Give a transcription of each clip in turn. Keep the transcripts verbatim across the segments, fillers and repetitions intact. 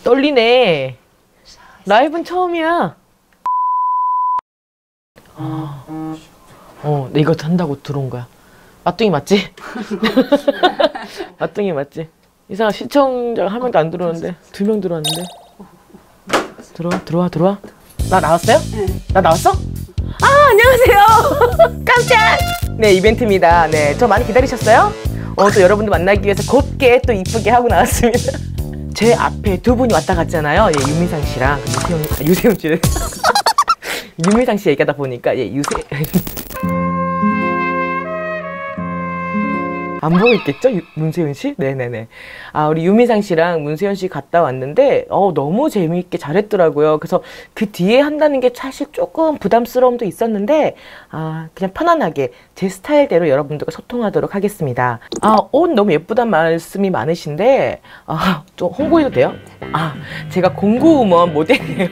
떨리네. 라이브는 처음이야. 어, 내 이거 한다고 들어온 거야. 맛둥이 맞지? 맛둥이 맞지? 이상한 시청자가 한 명도 안 들어오는데 두 명 들어왔는데. 들어와 들어와 들어와. 나 나왔어요? 네. 나 나왔어? 아, 안녕하세요. 깜짝. 네, 이벤트입니다. 네, 저 많이 기다리셨어요? 어, 또 여러분들 만나기 위해서 곧게 또 이쁘게 하고 나왔습니다. 제 앞에 두 분이 왔다 갔잖아요. 예, 유미상 씨랑 유세훈, 아, 유세훈 씨를 유미상 씨 얘기하다 보니까 예, 유세 안 보고 있겠죠? 유, 문세윤 씨? 네네네. 아, 우리 유미상 씨랑 문세윤 씨 갔다 왔는데, 어, 너무 재미있게 잘했더라고요. 그래서 그 뒤에 한다는 게 사실 조금 부담스러움도 있었는데, 아, 그냥 편안하게 제 스타일대로 여러분들과 소통하도록 하겠습니다. 아, 옷 너무 예쁘단 말씀이 많으신데, 아, 좀 홍보해도 돼요? 아, 제가 공구우먼 모델이에요.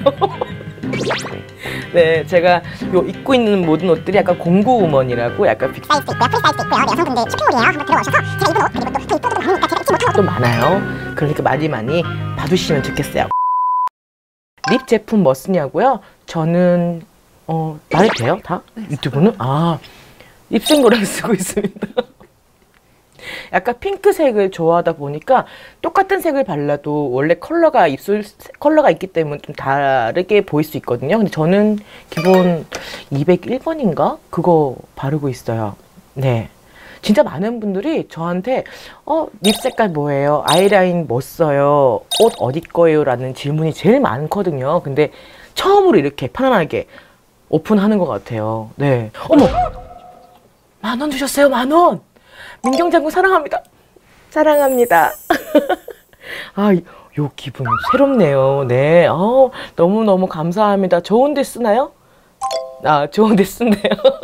네, 제가 요 입고 있는 모든 옷들이 약간 공구우먼이라고 약간 빅 사이즈 있고요, 프리 사이즈 있고요. 여성분들 쇼핑몰이에요. 한번 들어오셔서 제가 입은 옷 그리고 또 더 이쁜 옷도 많으니까 제가 입지 못하고 또 많아요. 그러니까 많이 많이 봐주시면 좋겠어요. 립 제품 뭐 쓰냐고요? 저는 어 말해도 돼요? 다? 유튜브는? 아, 립싱글을 쓰고 있습니다. 약간 핑크색을 좋아하다 보니까 똑같은 색을 발라도 원래 컬러가 입술 컬러가 있기 때문에 좀 다르게 보일 수 있거든요. 근데 저는 기본 이백일 번인가? 그거 바르고 있어요. 네. 진짜 많은 분들이 저한테 어, 립 색깔 뭐예요? 아이라인 뭐 써요? 옷 어디 거예요? 라는 질문이 제일 많거든요. 근데 처음으로 이렇게 편안하게 오픈하는 것 같아요. 네. 어머! 만 원 주셨어요, 만 원! 민경 장군 사랑합니다. 사랑합니다. 아, 요 기분 새롭네요. 네. 어, 너무너무 감사합니다. 좋은데 쓰나요? 아, 좋은데 쓴대요.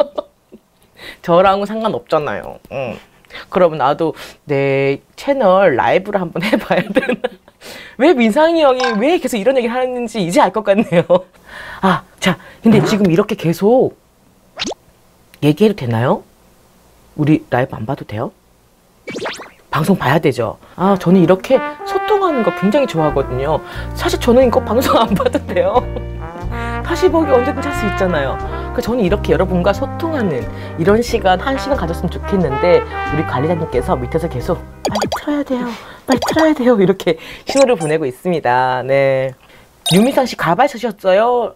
저랑은 상관없잖아요. 응. 그러면 나도 내 채널 라이브를 한번 해봐야 되나? 왜 민상이 형이 왜 계속 이런 얘기를 하는지 이제 알 것 같네요. 아, 자, 근데 지금 이렇게 계속 얘기해도 되나요? 우리 라이브 안 봐도 돼요? 방송 봐야 되죠? 아, 저는 이렇게 소통하는 거 굉장히 좋아하거든요. 사실 저는 이거 방송 안 봐도 돼요. 다시 보기 언제든 할 수 있잖아요. 그러니까 저는 이렇게 여러분과 소통하는 이런 시간, 한 시간 가졌으면 좋겠는데 우리 관리자님께서 밑에서 계속 빨리 틀어야 돼요. 빨리 틀어야 돼요. 이렇게 신호를 보내고 있습니다. 네. 유미상 씨 가발 쓰셨어요?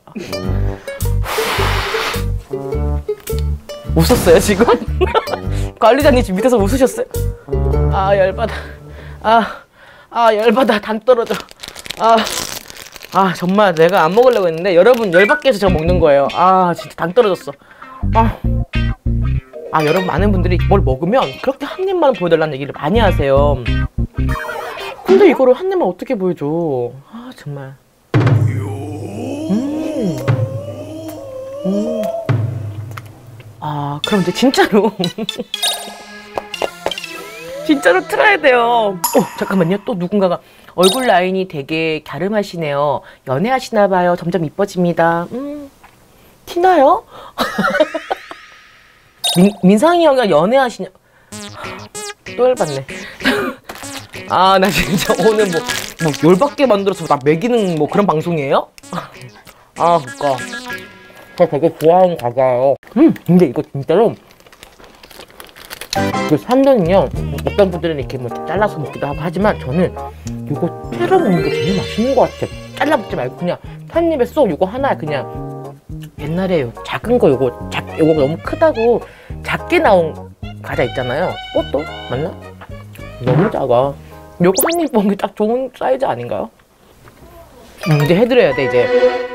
웃었어요, 지금? 관리자님 지금 밑에서 웃으셨어요? 아, 열받아. 아, 아, 열받아. 당 떨어져. 아, 아, 정말 내가 안 먹으려고 했는데 여러분 열받게 해서 제가 먹는 거예요. 아, 진짜 당 떨어졌어. 아, 아, 여러분 많은 분들이 뭘 먹으면 그렇게 한 입만 보여달라는 얘기를 많이 하세요. 근데 이거를 한 입만 어떻게 보여줘? 아, 정말. 음. 음. 아, 그럼 이제 진짜로 진짜로 틀어야 돼요. 어, 잠깐만요. 또 누군가가 얼굴 라인이 되게 갸름하시네요. 연애하시나봐요. 점점 이뻐집니다. 음, 티나요? 민, 민상이 형이랑 연애하시냐? 또 열받네. 아, 나 진짜 오늘 뭐, 뭐 열받게 만들어서 나 먹이는 뭐 그런 방송이에요? 아, 그니까. 저 되게 좋아하는 과자예요. 음, 근데 이거 진짜로 그 산도는요, 어떤 분들은 이렇게 뭐 잘라서 먹기도 하고 하지만 저는 이거 채로 먹는 게 제일 맛있는 것 같아요. 잘라 먹지 말고 그냥 한 입에 쏙 이거 하나 그냥. 옛날에 요 작은 거 요거 작 요거 너무 크다고 작게 나온 과자 있잖아요. 그것도 맞나? 너무 작아. 요거 한 입 먹는 게 딱 좋은 사이즈 아닌가요? 음, 이제 해드려야 돼 이제.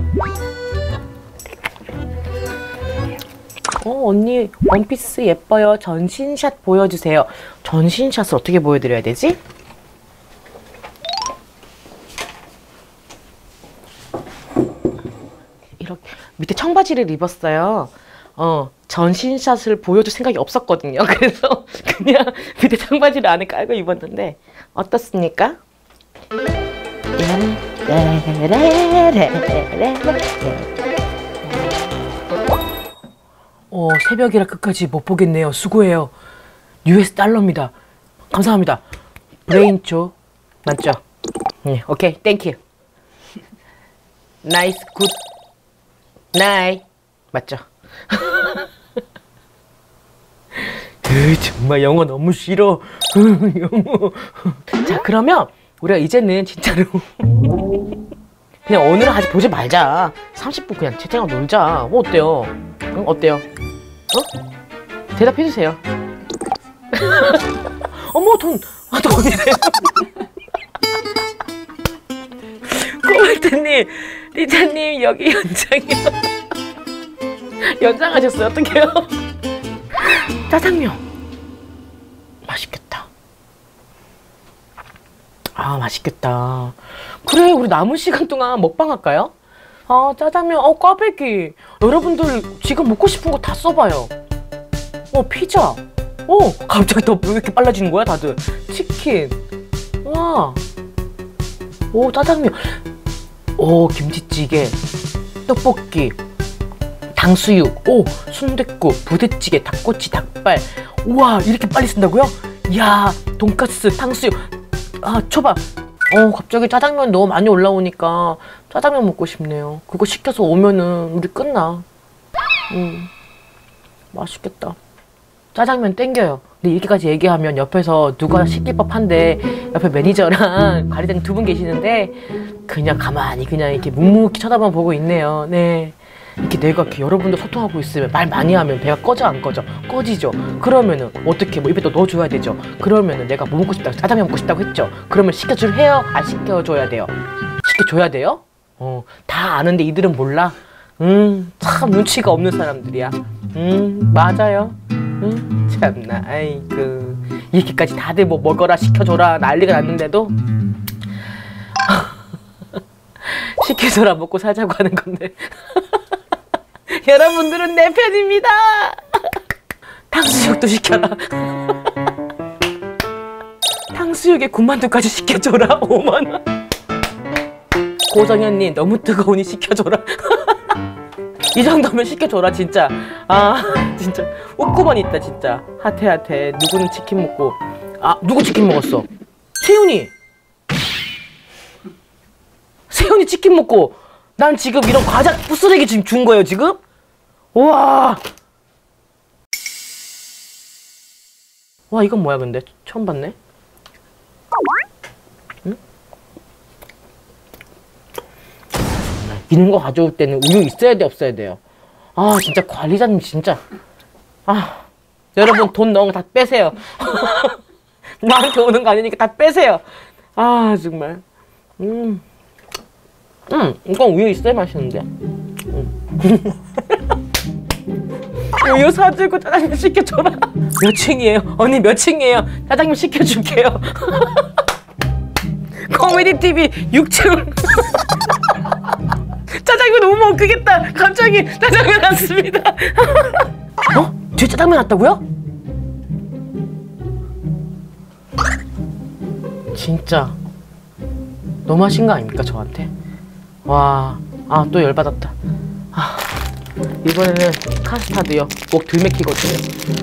어, 언니 원피스 예뻐요. 전신샷 보여주세요. 전신샷을 어떻게 보여드려야 되지? 이렇게 밑에 청바지를 입었어요. 어, 전신샷을 보여줄 생각이 없었거든요. 그래서 그냥 밑에 청바지를 안에 깔고 입었는데 어떻습니까? 어, 새벽이라 끝까지 못 보겠네요. 수고해요. 유에스 달러입니다. 감사합니다. 브레인초 맞죠? 네, 오케이, 땡큐. 나이스, 굿, 나이. 맞죠? 으, 정말 영어 너무 싫어. 영어. 자, 그러면 우리가 이제는 진짜로 그냥 오늘은 아직 보지 말자. 삼십 분 그냥 채팅하고 놀자. 뭐 어때요? 응? 어때요? 어? 대답해주세요. 어머, 돈. 아, 돈이래요. 꼬말트님, 리자님, 여기 연장이요. 연장하셨어요? 어떡해요? 짜장면. 맛있겠다. 아, 맛있겠다. 그래, 우리 남은 시간 동안 먹방 할까요? 아, 짜장면, 어, 꽈배기. 여러분들 지금 먹고 싶은 거 다 써봐요. 어, 피자. 어, 갑자기 더 왜 이렇게 빨라지는 거야, 다들? 치킨. 와. 오, 짜장면. 오, 김치찌개. 떡볶이. 당수육. 오, 순댓국. 부대찌개. 닭꼬치. 닭발. 우와, 이렇게 빨리 쓴다고요? 이야, 돈까스. 탕수육. 아, 초밥. 어, 갑자기 짜장면 너무 많이 올라오니까 짜장면 먹고 싶네요. 그거 시켜서 오면은 우리 끝나. 음, 맛있겠다. 짜장면 땡겨요. 근데 이렇게까지 얘기하면 옆에서 누가 시킬 법한데 옆에 매니저랑 관리자님 두 분 계시는데 그냥 가만히 그냥 이렇게 묵묵히 쳐다만 보고 있네요. 네. 이렇게 내가 이렇게 여러분들 소통하고 있으면 말 많이 하면 배가 꺼져 안 꺼져? 꺼지죠. 그러면은 어떻게 뭐 입에 또 넣어줘야 되죠. 그러면은 내가 뭐 먹고 싶다고 짜장면 먹고 싶다고 했죠. 그러면 시켜줄 해요? 안 시켜줘야 돼요? 시켜줘야 돼요? 어, 다 아는데 이들은 몰라? 음, 참 눈치가 없는 사람들이야. 음, 맞아요. 음, 참나, 아이고. 이렇게까지 다들 뭐 먹어라 시켜줘라 난리가 났는데도 시켜줘라 먹고 살자고 하는 건데. 여러분들은 내 편입니다. 탕수육도 시켜라. 탕수육에 군만두까지 시켜줘라. 오만 원. 고정현님 너무 뜨거우니 시켜줘라. 이 정도면 시켜줘라 진짜. 아 진짜 웃고만 있다 진짜. 하태하태. 누구는 치킨 먹고. 아 누구 치킨 먹었어? 세훈이. 세훈이 치킨 먹고 난 지금 이런 과자 부스러기 지금 준 거예요 지금? 우와. 와 이건 뭐야 근데 처음 봤네. 응? 이런 거 가져올 때는 우유 있어야 돼 없어야 돼요? 아 진짜 관리자님 진짜. 아 여러분 돈 넣은 거 다 빼세요. 나한테 오는 거 아니니까 다 빼세요. 아 정말. 음. 음, 이건 우유 있어야 맛있는데. 음. 우유 사주고 짜장면 시켜줘라. 몇 층이에요? 언니 몇 층이에요? 짜장면 시켜줄게요. 코미디 티비 육 층. 짜장면 너무 먹겠다. 갑자기 짜장면 왔습니다. 어? 뒤에 짜장면 왔다고요? 진짜 너무하신 거 아닙니까 저한테? 와, 아, 또 열받았다. 아, 이번에는 카스타드요. 꼭 들맥히거든요.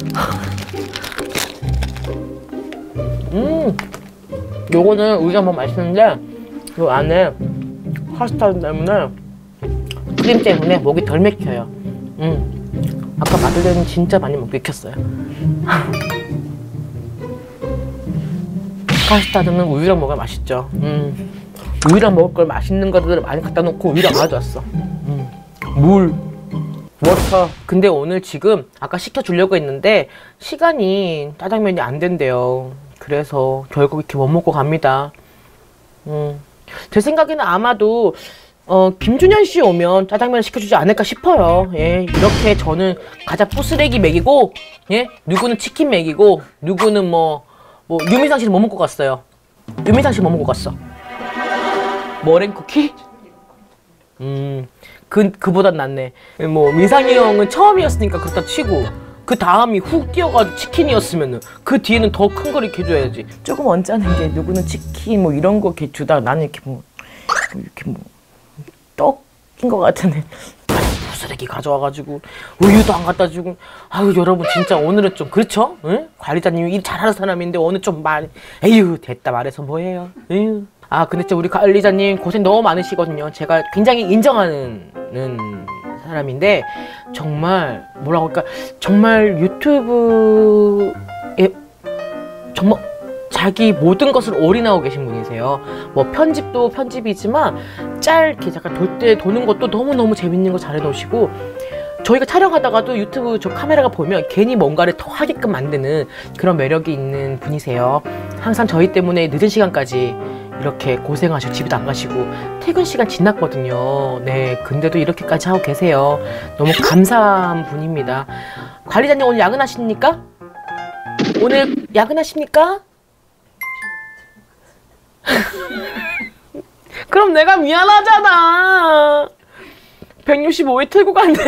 음, 요거는 우유가 뭐 맛있는데, 요 안에 카스타드 때문에, 크림 때문에 목이 덜 맥혀요. 음, 아까 마들렌은 진짜 많이 목 맥혔어요. 카스타드는 우유랑 먹어야 맛있죠. 음. 우유랑 먹을 걸 맛있는 것들을 많이 갖다 놓고 우유랑 가져왔어. 음. 물, 워터. 근데 오늘 지금 아까 시켜주려고 했는데 시간이 짜장면이 안 된대요. 그래서 결국 이렇게 못 먹고 갑니다. 음. 제 생각에는 아마도 어, 김준현 씨 오면 짜장면을 시켜주지 않을까 싶어요. 예, 이렇게 저는 가자 부스레기 먹이고, 예, 누구는 치킨 먹이고, 누구는 뭐, 뭐 유민상 씨는 뭐 먹고 갔어요? 유민상 씨 뭐 먹고 갔어? 머랭쿠키? 음, 그, 그보단 낫네. 뭐, 민상이 형은 처음이었으니까 그렇다 치고, 그 다음이 훅 뛰어가지고 치킨이었으면은, 그 뒤에는 더 큰 걸 이렇게 해줘야지. 조금 언짢은 게, 누구는 치킨 뭐 이런 거 이렇게 주다가 나는 이렇게 뭐, 이렇게 뭐, 떡인 것 같은데. 부스레기 가져와가지고, 우유도 안 갖다 주고. 아유, 여러분, 진짜 오늘은 좀, 그렇죠? 응? 관리자님이 일 잘하는 사람인데, 오늘 좀 많이, 에휴, 됐다 말해서 뭐해요? 에휴. 아 근데 진짜 우리 관리자님 고생 너무 많으시거든요. 제가 굉장히 인정하는 사람인데 정말 뭐라고 할까, 정말 유튜브에 정말 자기 모든 것을 올인하고 계신 분이세요. 뭐 편집도 편집이지만 짤 이렇게 잠깐 돌 때 도는 것도 너무너무 재밌는 거 잘 해놓으시고, 저희가 촬영하다가도 유튜브 저 카메라가 보면 괜히 뭔가를 더 하게끔 만드는 그런 매력이 있는 분이세요. 항상 저희 때문에 늦은 시간까지 이렇게 고생하시고 집에도 안 가시고 퇴근 시간 지났거든요. 네, 근데도 이렇게까지 하고 계세요. 너무 감사한 분입니다. 관리자님 오늘 야근하십니까? 오늘 야근하십니까? 그럼 내가 미안하잖아. 백육십오 회 틀고 간대요.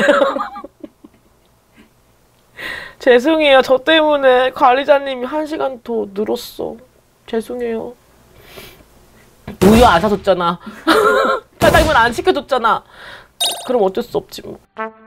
죄송해요. 저 때문에 관리자님이 한 시간 더 늘었어. 죄송해요. 우유 안 사줬잖아. 짜장면 안 시켜줬잖아. 그럼 어쩔 수 없지 뭐.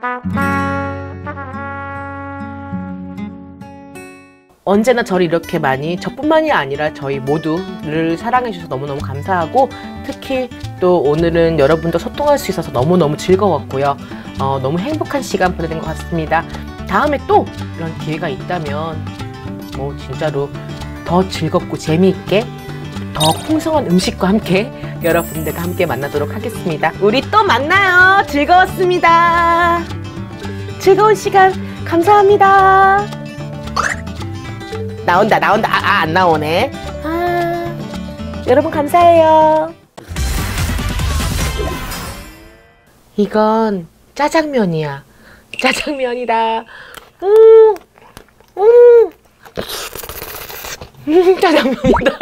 언제나 저를 이렇게 많이, 저뿐만이 아니라 저희 모두를 사랑해 주셔서 너무너무 감사하고, 특히 또 오늘은 여러분도 소통할 수 있어서 너무너무 즐거웠고요. 어, 너무 행복한 시간 보내는 것 같습니다. 다음에 또 이런 기회가 있다면 뭐 진짜로 더 즐겁고 재미있게 더 풍성한 음식과 함께 여러분들과 함께 만나도록 하겠습니다. 우리 또 만나요. 즐거웠습니다. 즐거운 시간 감사합니다. 나온다 나온다. 아, 아, 안 나오네. 아, 여러분 감사해요. 이건 짜장면이야. 짜장면이다. 음, 음, 음 짜장면이다.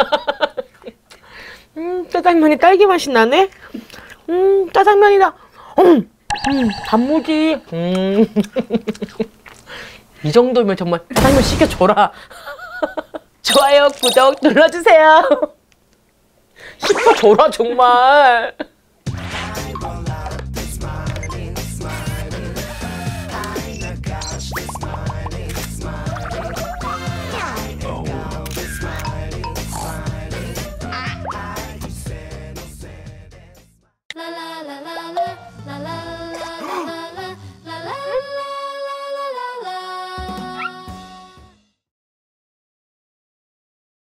음, 짜장면이 딸기 맛이 나네. 음, 짜장면이다. 음, 음, 단무지. 음. 이 정도면 정말 짜장면 시켜줘라. 좋아요, 구독 눌러주세요. 시켜줘라 정말.